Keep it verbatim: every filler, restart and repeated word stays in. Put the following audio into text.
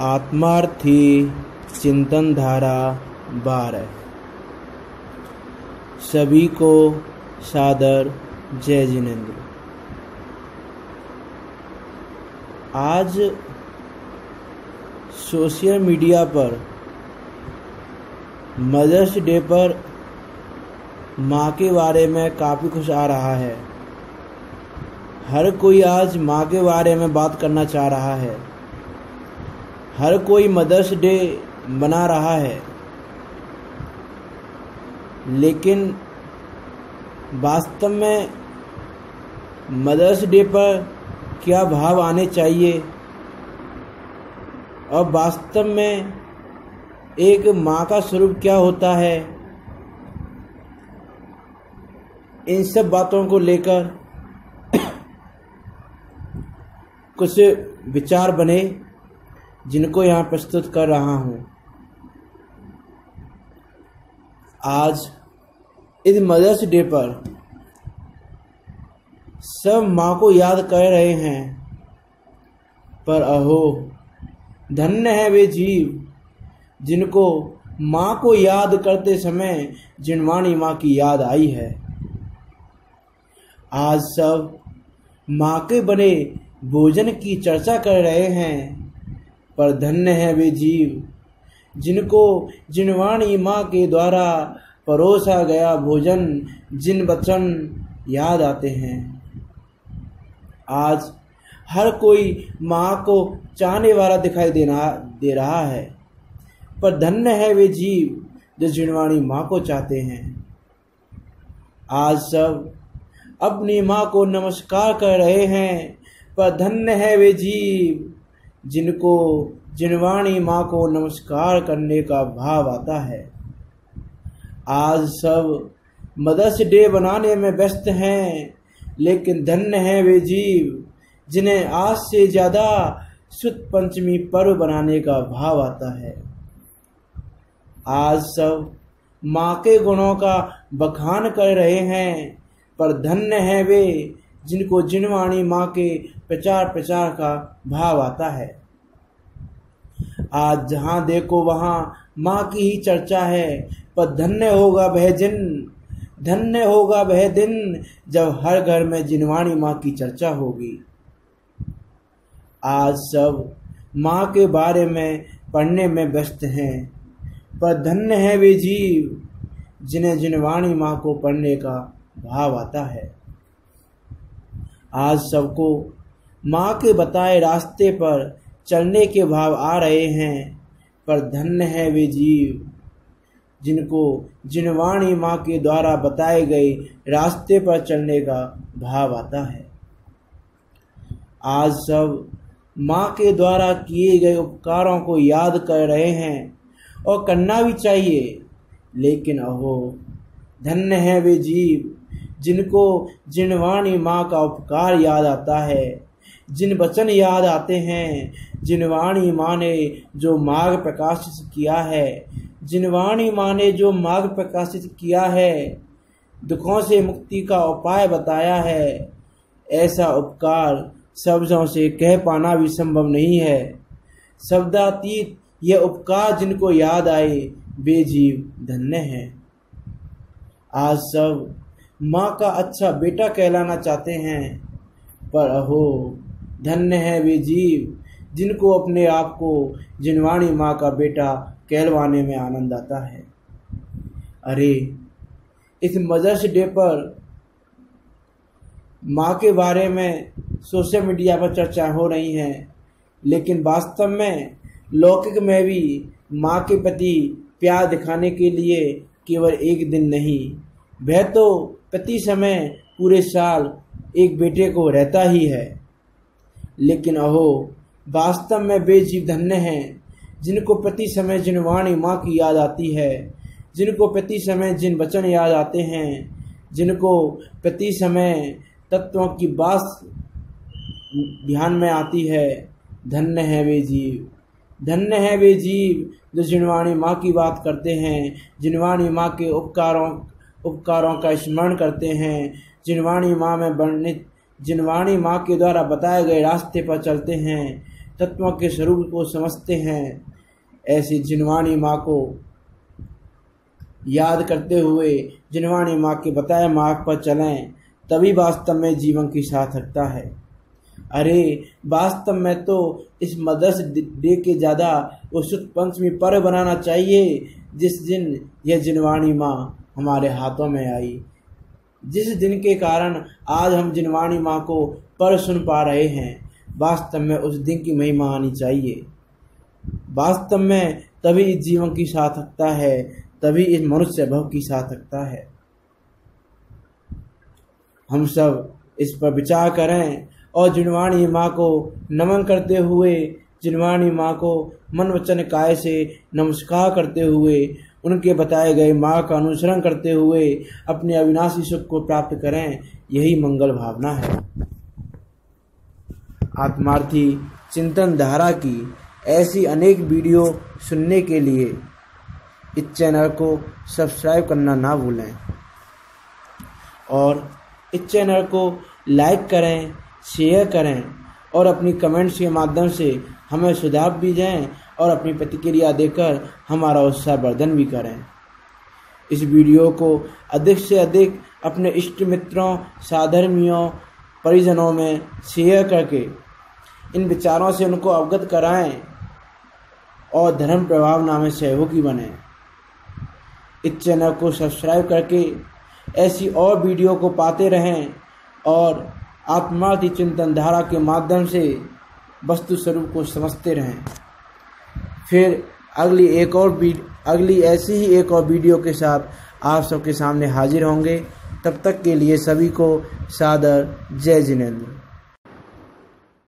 आत्मार्थी चिंतन धारा बारह। सभी को सादर जय जिनेंद्र। आज सोशल मीडिया पर मदर्स डे पर माँ के बारे में काफ़ी कुछ आ रहा है। हर कोई आज माँ के बारे में बात करना चाह रहा है। हर कोई मदर्स डे मना रहा है, लेकिन वास्तव में मदर्स डे पर क्या भाव आने चाहिए और वास्तव में एक माँ का स्वरूप क्या होता है, इन सब बातों को लेकर कुछ विचार बने जिनको यहाँ प्रस्तुत कर रहा हूँ। आज इस मदर्स डे पर सब माँ को याद कर रहे हैं, पर अहो धन्य है वे जीव जिनको माँ को याद करते समय जिनवाणी माँ की याद आई है। आज सब माँ के बने भोजन की चर्चा कर रहे हैं, पर धन्य है वे जीव जिनको जिनवाणी माँ के द्वारा परोसा गया भोजन जिन वचन याद आते हैं। आज हर कोई माँ को चाहने वाला दिखाई देना दे रहा है, पर धन्य है वे जीव जो जिनवाणी माँ को चाहते हैं। आज सब अपनी माँ को नमस्कार कर रहे हैं, पर धन्य है वे जीव जिनको जिनवाणी माँ को नमस्कार करने का भाव आता है। आज सब मदर्स डे बनाने में व्यस्त हैं, लेकिन धन्य है वे जीव जिन्हें आज से ज़्यादा शुद्ध पंचमी पर्व बनाने का भाव आता है। आज सब माँ के गुणों का बखान कर रहे हैं, पर धन्य है वे जिनको जिनवाणी माँ के प्रचार प्रचार का भाव आता है। आज जहाँ देखो वहाँ माँ की ही चर्चा है, पर धन्य होगा वह दिन धन्य होगा वह दिन जब हर घर में जिनवाणी माँ की चर्चा होगी। आज सब माँ के बारे में पढ़ने में व्यस्त हैं, पर धन्य है वे जीव जिन्हें जिनवाणी माँ को पढ़ने का भाव आता है। आज सबको माँ के बताए रास्ते पर चलने के भाव आ रहे हैं, पर धन्य है वे जीव जिनको जिनवाणी माँ के द्वारा बताए गए रास्ते पर चलने का भाव आता है। आज सब माँ के द्वारा किए गए उपकारों को याद कर रहे हैं और करना भी चाहिए, लेकिन अहो धन्य है वे जीव जिनको जिनवाणी माँ का उपकार याद आता है, जिन वचन याद आते हैं, जिनवाणी माँ ने जो मार्ग प्रकाशित किया है, जिनवाणी माँ ने जो मार्ग प्रकाशित किया है, दुखों से मुक्ति का उपाय बताया है। ऐसा उपकार शब्दों से कह पाना भी संभव नहीं है। शब्दातीत यह उपकार जिनको याद आए वे जीव धन्य हैं। आज सब माँ का अच्छा बेटा कहलाना चाहते हैं, पर अहो धन्य है वे जीव जिनको अपने आप को जिनवाणी माँ का बेटा कहलवाने में आनंद आता है। अरे इस मदर्स डे पर माँ के बारे में सोशल मीडिया पर चर्चा हो रही है, लेकिन वास्तव में लौकिक में भी माँ के प्रति प्यार दिखाने के लिए केवल एक दिन नहीं, वह तो प्रति समय पूरे साल एक बेटे को रहता ही है। लेकिन अहो वास्तव में वे जीव धन्य हैं जिनको प्रति समय जिनवाणी माँ की याद आती है, जिनको प्रति समय जिन वचन याद आते हैं, जिनको प्रति समय तत्वों की बात ध्यान में आती है। धन्य है वे जीव धन्य है वे जीव जो जिनवाणी माँ की बात करते हैं, जिनवाणी माँ के उपकारों उपकारों का स्मरण करते हैं, जिनवाणी माँ में वर्णित जिनवाणी माँ के द्वारा बताए गए रास्ते पर चलते हैं, तत्वों के स्वरूप को समझते हैं। ऐसी जिनवाणी माँ को याद करते हुए जिनवाणी माँ के बताए मार्ग पर चलें, तभी वास्तव में जीवन की सार्थकता है। अरे वास्तव में तो इस मदर्स डे के ज़्यादा वसंत पंचमी पर्व बनाना चाहिए, जिस दिन यह जिनवाणी माँ हमारे हाथों में आई, जिस दिन के कारण आज हम जिनवाणी माँ को पर्व सुन पा रहे हैं। वास्तव में उस दिन की महिमा आनी चाहिए। वास्तव में तभी इस जीवन की सार्थकता है, तभी इस मनुष्य भव की सार्थकता है। हम सब इस पर विचार करें और जिनवाणी माँ को नमन करते हुए, जिनवाणी माँ को मन वचन काय से नमस्कार करते हुए, उनके बताए गए मार्ग का अनुसरण करते हुए अपने अविनाशी सुख को प्राप्त करें। यही मंगल भावना है। आत्मार्थी चिंतन धारा की ऐसी अनेक वीडियो सुनने के लिए इस चैनल को सब्सक्राइब करना ना भूलें और इस चैनल को लाइक करें, शेयर करें और अपनी कमेंट्स के माध्यम से हमें सुझाव भी दें और अपनी प्रतिक्रिया देकर हमारा उत्साह वर्धन भी करें। इस वीडियो को अधिक से अधिक अपने इष्ट मित्रों, साधर्मियों, परिजनों में शेयर करके इन विचारों से उनको अवगत कराएं और धर्म प्रभावना में सहयोगी बने। इस चैनल को सब्सक्राइब करके ऐसी और वीडियो को पाते रहें और आत्मार्थी चिंतन धारा के माध्यम से वस्तु स्वरूप को समझते रहें। फिर अगली एक और अगली ऐसी ही एक और वीडियो के साथ आप सबके सामने हाजिर होंगे। तब तक के लिए सभी को सादर जय जिनेंद्र।